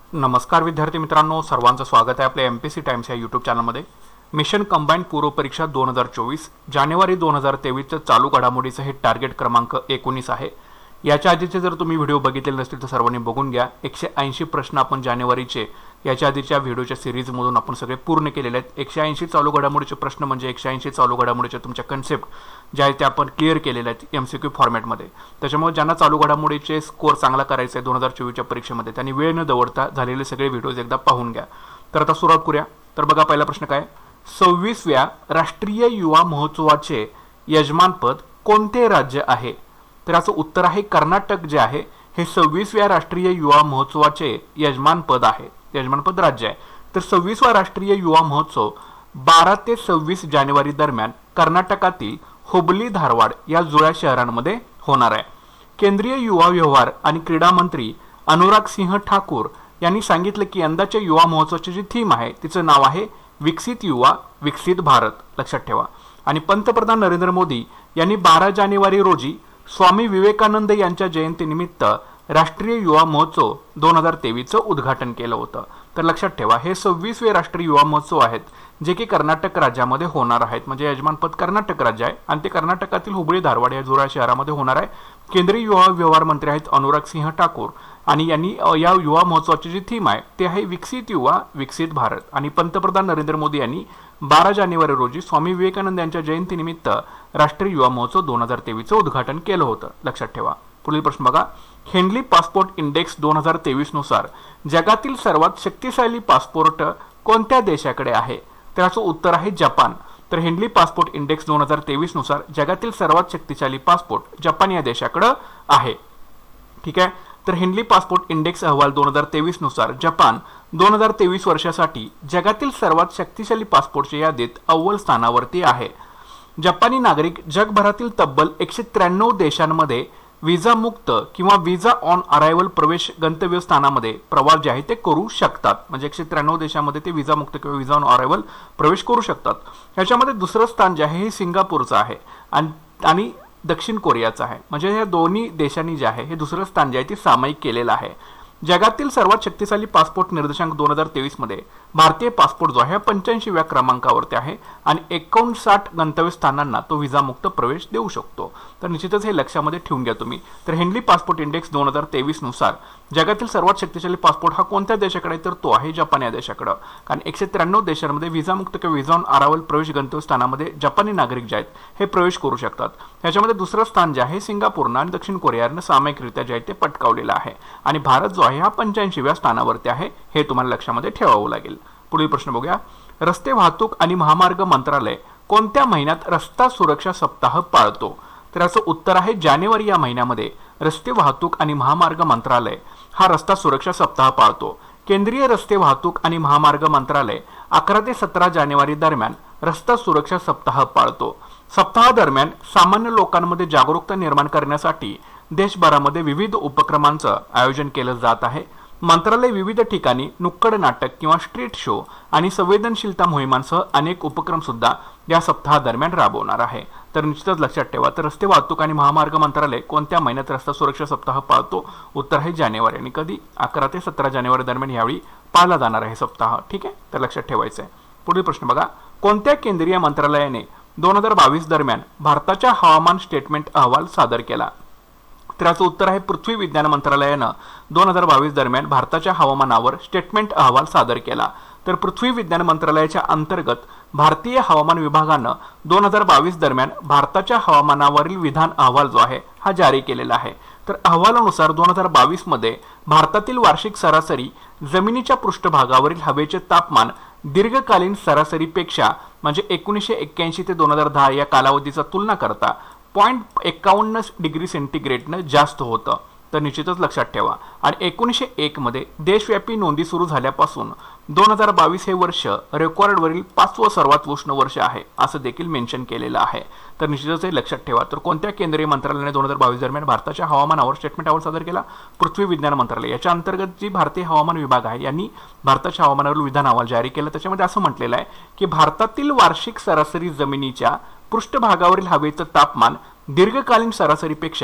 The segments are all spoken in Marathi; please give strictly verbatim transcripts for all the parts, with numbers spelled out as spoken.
नमस्कार विद्यार्थी मित्रांनो, सर्वांचं स्वागत आहे आपल्या एमपीसी टाइम्स या यूट्यूब चॅनलमध्ये। मिशन कंबाइंड पूर्व परीक्षा दोन हजार चोवीस जानेवारी दोन हजार तेवीसचं चालू घडामोडीचं हे टार्गेट क्रमांक एकोणीस आहे। याच्या आधीचे जर तुम्ही व्हिडिओ बघितलेले नसतील तर सर्वांनी बघून घ्या। एकशे ऐंशी प्रश्न आपण जानेवारीचे याच्या आधीच्या व्हिडिओच्या सिरीजमधून आपण सगळे पूर्ण केलेले आहेत। एकशे ऐंशी चालू घडामोडीचे प्रश्न म्हणजे एकशे ऐंशी चालू घडामोडीचे तुमच्या कन्सेप्ट ज्या आहेत त्या आपण क्लिअर केलेल्या आहेत एमसीक्यू फॉर्मॅटमध्ये। त्याच्यामुळे ज्यांना चालू घडामोडीचे स्कोर चांगला करायचा आहे दोन हजार चोवीसच्या परीक्षेमध्ये त्यांनी वेळ न दवडता झालेले सगळे व्हिडिओज एकदा पाहून घ्या। तर आता सुरुवात करूया। तर बघा, पहिला प्रश्न काय, सव्वीसव्या राष्ट्रीय युवा महोत्सवाचे यजमानपद कोणते राज्य आहे? तर याचं उत्तर आहे कर्नाटक जे आहे हे सव्वीसव्या राष्ट्रीय युवा महोत्सवाचे यजमानपद आहे, यजमानपद राज्य आहे। तर सव्वीसवा राष्ट्रीय युवा महोत्सव बारा ते सव्वीस जानेवारी दरम्यान कर्नाटकातील हुबली धारवाड या जुळ्या शहरांमध्ये होणार आहे। केंद्रीय युवा व्यवहार आणि क्रीडा मंत्री अनुराग सिंह ठाकूर यांनी सांगितलं की यंदाच्या युवा महोत्सवाची जी थीम आहे तिचं नाव आहे विकसित युवा विकसित भारत, लक्षात ठेवा। आणि पंतप्रधान नरेंद्र मोदी यांनी बारा जानेवारी रोजी स्वामी विवेकानंद यांच्या जयंतीनिमित्त राष्ट्रीय युवा महोत्सव दोन हजार तेवीसचं उद्घाटन केलं होतं। तर लक्षात ठेवा, हे सव्वीसवे राष्ट्रीय युवा महोत्सव आहेत जे की कर्नाटक राज्यामध्ये होणार आहेत, म्हणजे यजमानपद कर्नाटक राज्य आहे आणि ते कर्नाटकातील हुबळी धारवाड या जुळ्या शहरामध्ये होणार आहे। केंद्रीय युवा व्यवहार मंत्री आहेत अनुराग सिंह ठाकूर आणि यांनी या युवा महोत्सवाची जी थीम आहे ते आहे विकसित युवा विकसित भारत। आणि पंतप्रधान नरेंद्र मोदी यांनी बारा जानेवारी रोजी स्वामी विवेकानंद यांच्या जयंतीनिमित्त राष्ट्रीय युवा महोत्सव दोन हजार तेवीसचं उद्घाटन केलं होतं, लक्षात ठेवा। पुढील प्रश्न बघा, हेनली पासपोर्ट इंडेक्स दोन हजार तेवीस नुसार जगातील सर्वात शक्तिशाली पासपोर्ट कोणत्या देशाकडे आहे? तर याचं उत्तर आहे जपान। तर हेनली पासपोर्ट इंडेक्स दोन हजार तेवीस नुसार जगातील सर्वात शक्तिशाली पासपोर्ट जपान या देशाकडे आहे, ठीक आहे। तर हेनली पासपोर्ट इंडेक्स अहवाल दोन हजार तेवीस नुसार जपान दोन हजार तेवीस वर्षासाठी जगातील सर्वात शक्तिशाली पासपोर्टच्या यादीत अव्वल स्थानावरती आहे। जपानी नागरिक जगभरातील तब्बल एकशे त्र्याण्णव देशांमध्ये विजा मुक्त किंवा विजा ऑन अरायव्हल प्रवेश गंतव्यस्थानामध्ये प्रवास जे आहे ते करू शकतात, म्हणजे एकशे त्र्याण्णव देशांमध्ये ते विजा मुक्त किंवा विजा ऑन अरायव्हल प्रवेश करू शकतात। याच्यामध्ये दुसरं स्थान जे आहे हे सिंगापूरचं आहे आणि दक्षिण कोरियाचं आहे, म्हणजे या दोन्ही देशांनी जे आहे हे दुसरं स्थान जे आहे ते सामायिक केलेलं आहे। जगातील सर्वात शक्तिशाली पासपोर्ट निर्देशांक दोन हजार तेवीस मध्ये भारतीय पासपोर्ट जो आहे पंच्याऐंशीव्या क्रमांकावरती आहे आणि एकोणसाठ गंतव्य स्थानांना तो विजामुक्त प्रवेश देऊ शकतो। तर निश्चितच हे लक्षामध्ये ठेवून घ्या तुम्ही। तर हेनली पासपोर्ट इंडेक्स दोन हजार तेवीस नुसार जगातील सर्वात शक्तिशाली पासपोर्ट हा कोणत्या देशाकडे, तर तो आहे जपान या देशाकडे। कारण एकशे त्र्याण्णव देशांमध्ये विजामुक्त किंवा विजा ऑन अरायव्हल प्रवेश गंतव्य स्थानामध्ये जपानी नागरिक जे आहेत हे प्रवेश करू शकतात। ह्याच्यामध्ये दुसरं स्थान जे आहे सिंगापूरनं आणि दक्षिण कोरियानं सामायिकरित्या जे आहे ते पटकावलेलं आहे आणि भारत जो आहे हा पंच्याऐंशीव्या स्थानावरती आहे, हे तुम्हाला लक्षामध्ये ठेवावं लागेल। पुढील प्रश्न बघूया, रस्ते वाहतूक आणि महामार्ग मंत्रालय कोणत्या महिन्यात रस्ता सुरक्षा सप्ताह पाळतो? तर याचं उत्तर आहे जानेवारी या महिन्यामध्ये रस्ते वाहतूक आणि महामार्ग मंत्रालय हा रस्ता सुरक्षा सप्ताह पाळतो। केंद्रीय रस्ते वाहतूक आणि महामार्ग मंत्रालय अकरा ते सतरा जानेवारी दरम्यान रस्ता सुरक्षा सप्ताह पाळतो। सप्ताह दरम्यान सामान्य लोकांमध्ये जागरूकता निर्माण करण्यासाठी देशभरामध्ये विविध उपक्रमांचं आयोजन केलं जात आहे। मंत्रालय विविध ठिकाणी नुक्कड नाटक किंवा स्ट्रीट शो आणि संवेदनशीलता मोहिमांसह अनेक उपक्रम सुद्धा या सप्ताहा दरम्यान राबवणार आहे। तर निश्चितच लक्षात ठेवा, तर रस्ते वाहतूक आणि महामार्ग मंत्रालय कोणत्या महिन्यात रस्ता सुरक्षा सप्ताह पाळतो? उत्तर आहे जानेवारी आणि कधी अकरा ते सतरा जानेवारी दरम्यान यावेळी पाळला जाणार आहे सप्ताह, ठीक आहे। तर लक्षात ठेवायचं आहे। पुढील प्रश्न बघा, कोणत्या केंद्रीय मंत्रालयाने दोन हजार बावीस दरम्यान भारताच्या हवामान स्टेटमेंट अहवाल सादर केला? तर याचं उत्तर आहे पृथ्वी विज्ञान मंत्रालयानं दोन हजार बावीस दरम्यान भारताच्या हवामानावर स्टेटमेंट अहवाल सादर केला। तर पृथ्वी विज्ञान मंत्रालयाच्या अंतर्गत भारतीय हवामान विभागानं दोन हजार बावीस दरम्यान भारताच्या हवामानावरील विधान अहवाल जो आहे हा जारी केलेला आहे। तर अहवालानुसार दोन हजार बावीस मध्ये भारतातील वार्षिक सरासरी जमिनीच्या पृष्ठभागावरील हवेचे तापमान दीर्घकालीन सरासरीपेक्षा म्हणजे एकोणीसशे एक्क्याऐंशी ते दोन हजार दहा या कालावधीचा तुलना करता पॉईंट एकावन्न डिग्री सेंटीग्रेडनं जास्त होतं। तर निश्चितच लक्षात ठेवा। आणि एकोणीसशे एक मध्ये देशव्यापी नोंदी सुरू झाल्यापासून दोन हजार बावीस हे वर्ष रेकॉर्डवरील पाचवं सर्वात उष्ण वर्ष आहे असं देखील मेन्शन केलेलं आहे। तर निश्चितच हे लक्षात ठेवा। तर कोणत्या केंद्रीय मंत्रालयाने दोन हजार बावीस दरम्यान भारताच्या हवामानावर स्टेटमेंट अहवाल सादर केला? पृथ्वी विज्ञान मंत्रालय। याच्या अंतर्गत जी भारतीय हवामान विभाग आहे यांनी भारताच्या हवामानावर विधान अहवाल जारी केला। त्याच्यामध्ये असं म्हटलेलं आहे की भारतातील वार्षिक सरासरी जमिनीच्या पृष्ठभागावरील हवेचं तापमान दीर्घकालीन सरासरीपेक्षा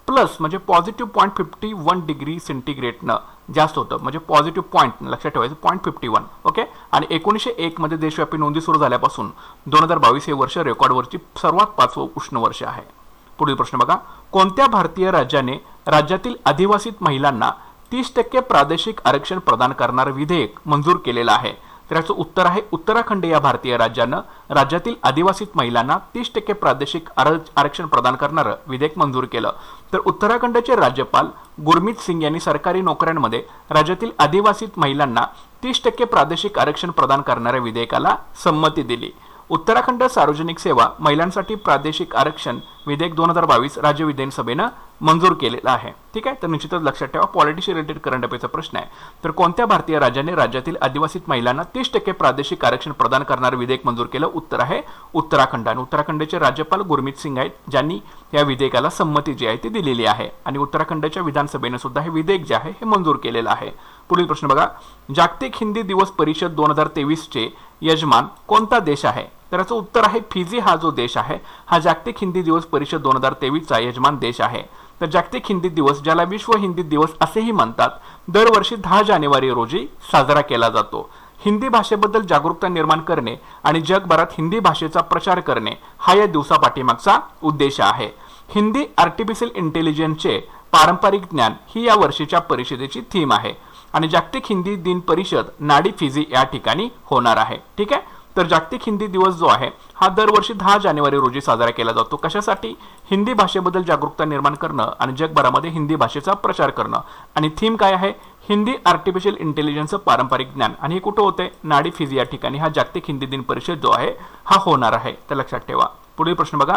प्लस म्हणजे positive point fifty one degree सेंटीग्रेडनं जास्त होतं, म्हणजे पॉझिटिव्ह पॉईंट लक्षात ठेवायचं पॉईंट फिफ्टी वन. ओके. आणि एकोणीसशे एक मध्ये देशव्यापी नोंदी सुरू झाल्यापासून दोन हजार बावीस हे वर्ष रेकॉर्डवरची सर्वात पाचवं उष्ण वर्ष आहे. पुढील प्रश्न बघा, कोणत्या भारतीय राज्याने राज्यातील आदिवासीत महिलांना तीस टक्के प्रादेशिक आरक्षण प्रदान करणारं विधेयक मंजूर केलेलं आहे? तर याचं उत्तर आहे उत्तराखंड या भारतीय राज्यानं राज्यातील आदिवासीत महिलांना तीस टक्के प्रादेशिक आरक्षण प्रदान करणारं विधेयक मंजूर केलं. तर उत्तराखंडचे राज्यपाल गुरमीत सिंग यांनी सरकारी नोकऱ्यांमध्ये राज्यातील आदिवासीत महिलांना तीस टक्के प्रादेशिक आरक्षण प्रदान करणाऱ्या विधेयकाला संमती दिली. उत्तराखंड सार्वजनिक सेवा महिलांसाठी प्रादेशिक आरक्षण विधेयक दोन हजार बावीस राज्य विधानसभेनं मंजूर केलेलं आहे. ठीक आहे. तर निश्चितच लक्षात ठेवा, पॉलिटिशी रिलेटेड करंट अफेअरचा प्रश्न आहे. तर कोणत्या भारतीय राज्याने राज्यातील आदिवासीत महिलांना तीस टक्के प्रादेशिक आरक्षण प्रदान करणारं विधेयक मंजूर केलं? उत्तर आहे उत्तराखंड. आणि उत्तराखंडचे राज्यपाल गुरमीत सिंग आहेत ज्यांनी या विधेयकाला संमती जी आहे ती दिलेली आहे. आणि उत्तराखंडच्या विधानसभेने सुद्धा हे विधेयक जे आहे हे मंजूर केलेलं आहे. पुढील प्रश्न बघा, जागतिक हिंदी दिवस परिषद दोन हजार तेवीस चे यजमान कोणता देश आहे? तर याचं उत्तर आहे फिजी. हा जो देश आहे हा जागतिक हिंदी दिवस परिषद दोन हजार तेवीस चा यजमान देश आहे. तर जागतिक हिंदी दिवस, ज्याला विश्व हिंदी दिवस असेही म्हणतात, दरवर्षी दहा जानेवारी रोजी साजरा केला जातो. हिंदी भाषेबद्दल जागरूकता निर्माण करणे आणि जगभरात हिंदी भाषेचा प्रचार करणे हा या दिवसापाठीमागचा उद्देश आहे. हिंदी आर्टिफिशियल इंटेलिजन्सचे पारंपरिक ज्ञान ही या वर्षीच्या परिषदेची थीम आहे. आणि जागतिक हिंदी दिन परिषद नाडी फिजी या ठिकाणी होणार आहे. ठीक आहे. तर जागतिक हिंदी दिवस जो आहे हा दरवर्षी दहा जानेवारी रोजी साजरा केला जातो. कशासाठी? हिंदी भाषेबद्दल जागरूकता निर्माण करणं आणि जगभरामध्ये हिंदी भाषेचा प्रचार करणं. आणि थीम काय आहे? हिंदी आर्टिफिशियल इंटेलिजन्सचं पारंपरिक ज्ञान. आणि हे कुठं होते? नाडी फिजी या ठिकाणी हा जागतिक हिंदी दिन परिषद जो आहे हा होणार आहे. तर लक्षात ठेवा. पुढील प्रश्न बघा,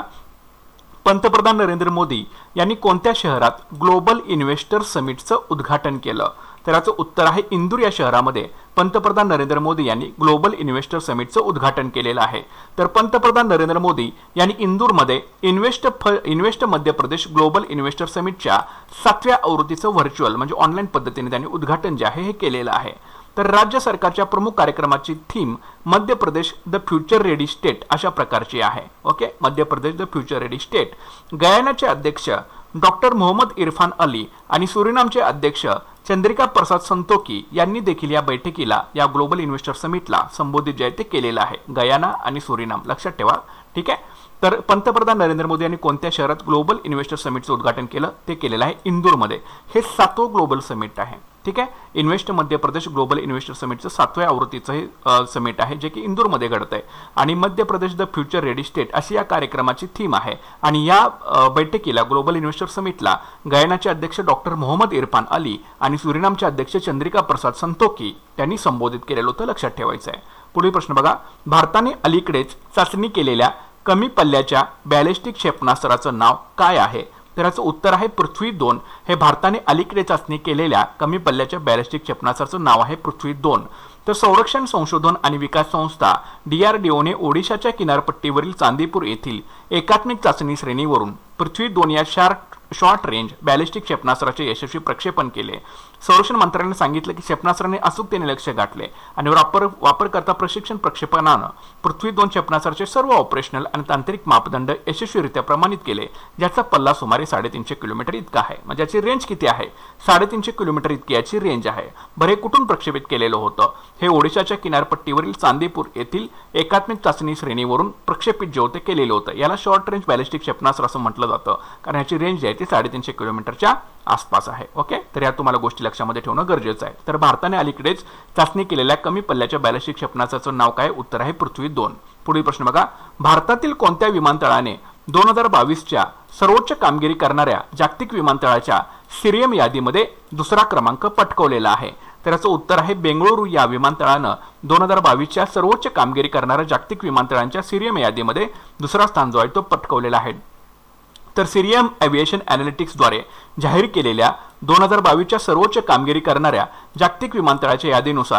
पंतप्रधान नरेंद्र मोदी यांनी कोणत्या शहरात ग्लोबल इन्व्हेस्टर समिटचं उद्घाटन केलं? तर याचं उत्तर आहे इंदूर या शहरामध्ये पंतप्रधान नरेंद्र मोदी यांनी ग्लोबल इन्व्हेस्टर समिटचं उद्घाटन केलेलं आहे. तर पंतप्रधान नरेंद्र मोदी यांनी इंदूरमध्ये invest invest Madhya Pradesh global investor समिटच्या सातव्या आवृत्तीचं व्हर्च्युअल म्हणजे ऑनलाईन पद्धतीने त्यांनी उद्घाटन जे आहे हे केलेलं आहे. तर राज्य सरकारच्या प्रमुख कार्यक्रमाची theme Madhya Pradesh the future ready state अशा प्रकारची आहे. Okay. Madhya Pradesh the future ready state. गयानाचे अध्यक्ष डॉक्टर मोहम्मद इरफान अली आणि सुरिनामचे अध्यक्ष चंद्रिका प्रसाद संतोकी यांनी देखील या बैठकीला या ग्लोबल इन्व्हेस्टर समिटला संबोधित जे आहे ते केलेलं आहे. गयाना आणि सुरिनाम लक्षात ठेवा. ठीक आहे. तर पंतप्रधान नरेंद्र मोदी यांनी कोणत्या शहरात ग्लोबल इन्व्हेस्टर समिटचं उद्घाटन केलं? ते केलेलं आहे इंदूरमध्ये. हे सातवं ग्लोबल समिट आहे. ठीक आहे. Invest Madhya Pradesh global investor समिटचं सातव्या आवृत्तीचं हे समिट आहे जे की इंदूरमध्ये घडतंय. आणि Madhya Pradesh the future ready state अशी या कार्यक्रमाची थीम आहे. आणि या बैठकीला ग्लोबल इन्व्हेस्टर समिटला गयानाचे अध्यक्ष डॉक्टर मोहम्मद इरफान अली आणि सुरिनामचे अध्यक्ष चंद्रिका प्रसाद संतोकी यांनी संबोधित केलेलं होतं. लक्षात ठेवायचं आहे. पुढील प्रश्न बघा, भारताने अलीकडेच चाचणी केलेल्या कमी पल्ल्याच्या बॅलिस्टिक क्षेपणास्त्राचं नाव काय आहे? तर याचं उत्तर आहे पृथ्वी दोन. हे भारताने अलीकडे चाचणी केलेल्या कमी पल्ल्याच्या बॅलिस्टिक क्षेपणास्त्राचं नाव आहे पृथ्वी दोन. तर संरक्षण संशोधन आणि विकास संस्था डीआरडीओने ओडिशाच्या किनारपट्टीवरील चांदीपूर येथील एकात्मिक चाचणी श्रेणीवरून पृथ्वी दोन या शार्ट शॉर्ट रेंज बॅलिस्टिक क्षेपणास्त्राचे यशस्वी प्रक्षेपण केले. संरक्षण मंत्र्यांनी सांगितलं की क्षेपणास्त्राने अचूकतेने लक्ष्य गाठले आणि वापर वापरकर्ता प्रशिक्षण प्रक्षेपणानं पृथ्वी दोन क्षेपणास्त्राचे सर्व ऑपरेशनल आणि तांत्रिक मापदंड यशस्वीरित्या प्रमाणित केले, ज्याचा पल्ला सुमारे साडेतीनशे किलोमीटर इतका आहे. म्हणजे याची रेंज किती आहे? साडेतीनशे किलोमीटर इतकी याची रेंज आहे. बरं, हे कुठून प्रक्षेपित केलेलं होतं? हे ओडिशाच्या किनारपट्टीवरील चांदीपूर येथील एकात्मिक चाचणी श्रेणीवरून प्रक्षेपित जे होते केलेलं होतं. याला शॉर्ट रेंज बॅलिस्टिक क्षेपणास्त्र असं म्हटलं जातं कारण याची रेंज जी आहे ती साडेतीनशे किलोमीटरच्या आसपास आहे. ओके. तर या तुम्हाला गोष्टी लक्षामध्ये ठेवणं गरजेचं आहे. तर भारताने अलीकडेच चाचणी केलेल्या कमी पल्ल्याच्या बॅलिस्टिक क्षेपणास्त्राचं नाव काय? उत्तर आहे पृथ्वी दोन. पुढील प्रश्न बघा, भारतातील कोणत्या विमानतळाने दोन हजार बावीसच्या सर्वोच्च कामगिरी करणाऱ्या जागतिक विमानतळाच्या सिरियम यादीमध्ये दुसरा क्रमांक पटकावलेला आहे? तर याचं उत्तर आहे बेंगळुरू या विमानतळानं दोन हजार बावीसच्या सर्वोच्च कामगिरी करणाऱ्या जागतिक विमानतळांच्या सिरियम यादीमध्ये दुसरा स्थान जो आहे तो पटकावलेला आहे. तर सिरियम एव्हिएशन ॲनालिटिक्सद्वारे जाहीर केलेल्या दोन हजार बावीसच्या सर्वोच्च कामगिरी करणाऱ्या जागतिक विमानतळाच्या यादीनुसार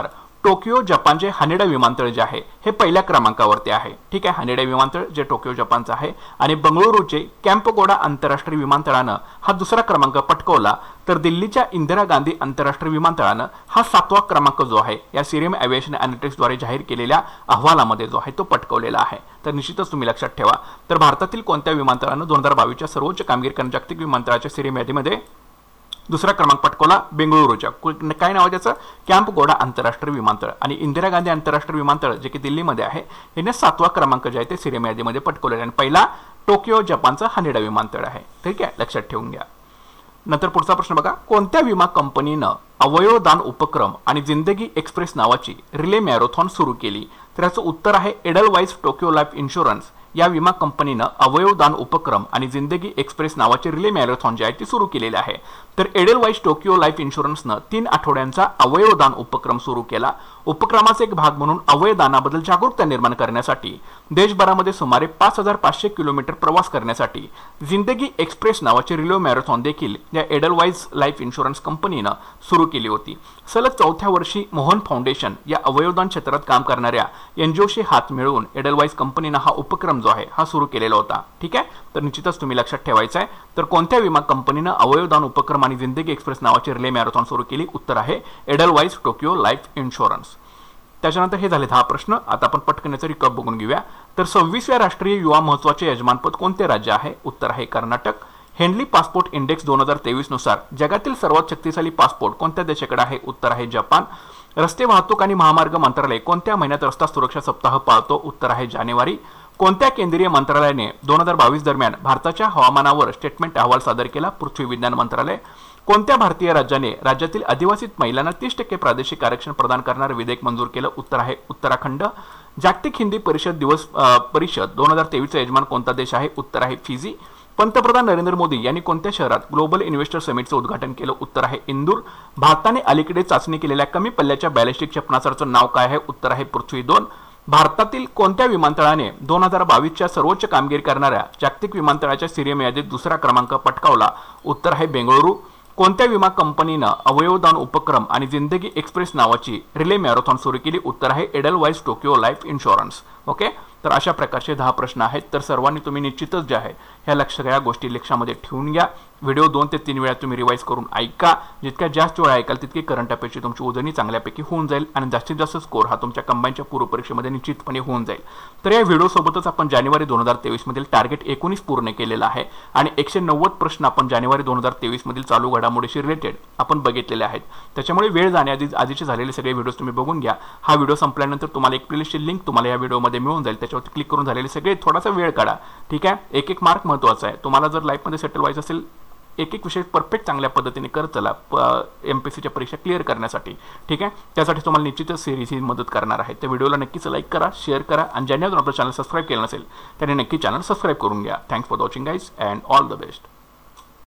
टोकियो जपानचे हानेडा विमानतळ जे आहे हे पहिल्या क्रमांकावरती आहे. ठीक आहे, हानेडा विमानतळ जे टोकियो जपानचं आहे. आणि बंगळुरूचे कॅम्पगोडा आंतरराष्ट्रीय विमानतळानं हा दुसरा क्रमांक पटकावला, तर दिल्लीच्या इंदिरा गांधी आंतरराष्ट्रीय विमानतळानं हा सातवा क्रमांक जो आहे या सिरियम एव्हिएशन अॅनालिटिक्सद्वारे जाहीर केलेल्या अहवालामध्ये जो आहे तो पटकावलेला आहे. तर निश्चितच तुम्ही लक्षात ठेवा. तर भारतातील कोणत्या विमानतळानं दोन हजार बावीसच्या सर्वोच्च कामगिरी करणाऱ्या जागतिक विमानतळाच्या सिरियम यादीमध्ये दुसरा क्रमांक पटकावला? बेंगळुरूच्या काय नाव आहे त्याचं? कॅम्पगोडा आंतरराष्ट्रीय विमानतळ. आणि इंदिरा गांधी आंतरराष्ट्रीय विमानतळ जे की दिल्लीमध्ये आहे याने सातवा क्रमांक जे आहे ते सिरियम यादीमध्ये पटकावलेला आहे. आणि पहिला टोकियो जपानचा हानेडा विमानतळ आहे. ठीक आहे, लक्षात ठेवून घ्या. नंतर पुढचा प्रश्न बघा, कोणत्या विमा कंपनीनं अवयवदान उपक्रम आणि जिंदगी एक्सप्रेस नावाची रिले मॅरेथॉन सुरू केली? तर याचं उत्तर आहे एडलवाइस टोकियो लाईफ इन्शुरन्स या विमा कंपनीनं अवयवदान उपक्रम आणि जिंदगी एक्सप्रेस नावाचे रिले मॅरेथॉन जे आहे ती सुरू केलेले आहे. तर एडलवाइस टोकियो लाईफ इन्शुरन्सनं तीन आठवड्यांचा अवयवदान उपक्रम सुरू केला. उपक्रमाचा एक भाग म्हणून अवयवदानाबद्दल जागरूकता निर्माण करण्यासाठी देशभरामध्ये सुमारे पाच हजार पाचशे किलोमीटर प्रवास करण्यासाठी जिंदगी एक्सप्रेस नावाचे रिले मॅरेथॉन देखील या एडलवाइस लाईफ इन्शुरन्स कंपनीनं सुरू केली होती. सलग चौथ्या वर्षी मोहन फाउंडेशन या अवयवदान क्षेत्रात काम करणाऱ्या एनजीओशी हात मिळवून एडलवाइस कंपनीनं हा उपक्रम जो आहे हा सुरू केलेला होता. ठीक आहे, तर निश्चितच तुम्ही लक्षात ठेवायचं आहे. तर कोणत्या विमा कंपनीनं अवयवदान उपक्रम आणि जिंदगी एक्सप्रेस नावाची रिले मॅरेथॉन सुरू केली? उत्तर आहे एडलवाइस टोकियो लाईफ इन्शुरन्स. त्याच्यानंतर हे झाले दहा प्रश्न. आता आपण पटकनेचं रिकॅप बघून घेऊया. तर सव्वीसव्या राष्ट्रीय युवा महोत्सवाचे यजमानपद कोणते राज्य आहे? उत्तर आहे कर्नाटक. हेनली पासपोर्ट इंडेक्स दोन हजार तेवीस नुसार जगातील सर्वात शक्तिशाली पासपोर्ट कोणत्या देशाकडे आहे? उत्तर आहे जपान. रस्ते वाहतूक आणि महामार्ग मंत्रालय कोणत्या महिन्यात रस्ता सुरक्षा सप्ताह पाळतो? उत्तर आहे जानेवारी. कोणत्या केंद्रीय मंत्रालयाने दोन हजार बावीस दरम्यान भारताच्या हवामानावर स्टेटमेंट अहवाल सादर केला? पृथ्वी विज्ञान मंत्रालय. कोणत्या भारतीय राज्याने राज्यातील आदिवासी महिलांना तीस टक्के प्रादेशिक आरक्षण प्रदान करणारे विधेयक मंजूर केलं? उत्तर आहे उत्तराखंड. जागतिक हिंदी परिषद दिवस परिषद दोन हजार तेवीसचा यजमान कोणता देश आहे? उत्तर आहे फिजी. पंतप्रधान नरेंद्र मोदी यांनी कोणत्या शहरात ग्लोबल इन्व्हेस्टर समिटचं उद्घाटन केलं? उत्तर आहे इंदूर. भारताने अलीकडे चाचणी केलेल्या कमी पल्ल्याच्या बॅलिस्टिक क्षेपणास्त्राचं नाव काय आहे? उत्तर आहे पृथ्वी दोन. भारतातील कोणत्या विमानतळाने दोन हजार बावीसच्या सर्वोच्च कामगिरी करणाऱ्या जागतिक विमानतळाच्या सिरियम यादीत दुसरा क्रमांक पटकावला? उत्तर आहे बेंगळुरू. कोणत्या विमा कंपनीनं अवयवदान उपक्रम आणि जिंदगी एक्सप्रेस नावाची रिले मॅरेथॉन सुरू केली? उत्तर आहे Edelweiss Tokio life insurance. Okay, तर अशा प्रकारचे दहा प्रश्न आहेत. तर सर्वांनी तुम्ही निश्चितच जे आहे ह्या लक्ष या गोष्टी लक्षामध्ये ठेवून घ्या. व्हिडिओ दोन ते तीन वेळा तुम्ही रिवाइज करून ऐका. जितक्या जास्त वेळा ऐकाल तितकी करंट अफेअर्सची तुमची उजळणी चांगल्यापैकी होऊन जाईल आणि जास्तीत जास्त स्कोर हा तुमच्या कंबाईनच्या पूर्व परीक्षेमध्ये निश्चितपणे होऊन जाईल. तर या व्हिडिओसोबतच आपण जानेवारी दोन हजार तेवीस मधील टार्गेट एकोणीस पूर्ण केलेला आहे आणि एकशे नव्वद प्रश्न आपण जानेवारी दोन हजार तेवीस मधील चालू घडामोडीशी रिलेटेड आपण बघितलेले आहेत. त्याच्यामुळे वेळ जाण्याआधी आधीचे झालेले सगळे व्हिडिओज तुम्ही बघून घ्या. हा व्हिडिओ संपल्यानंतर तुम्हाला एक प्लेलिस्टची लिंक तुम्हाला या व्हिडिओमध्ये मिळून जाईल. त्याच्यावरती क्लिक करून झालेले सगळे थोडासा वेळ काढा. ठीक आहे, एक एक मार्क महत्त्वाचा आहे. तुम्हाला जर लाईफमध्ये सेटल व्हायचं असेल एक एक विषय परफेक्ट चांगल्या पद्धतीने करत चला एमपीसीच्या परीक्षा क्लिअर करण्यासाठी. ठीक आहे, त्यासाठी तुम्हाला निश्चितच सिरीज ही मदत करणार आहे. त्या व्हिडिओला नक्कीच लाईक करा, शेअर करा आणि ज्यांनी अजून आपलं चॅनल सबस्क्राईब केलं नसेल त्यांनी नक्की चॅनल सबस्क्राईब करून घ्या. Thanks for watching guys and all the best.